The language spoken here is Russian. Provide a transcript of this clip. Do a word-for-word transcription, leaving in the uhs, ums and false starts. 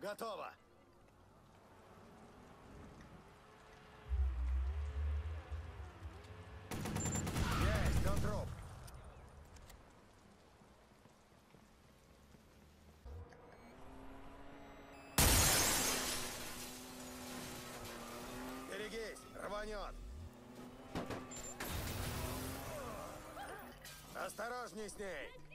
Готово. Есть, он труп. Берегись, рванет. Осторожней с ней.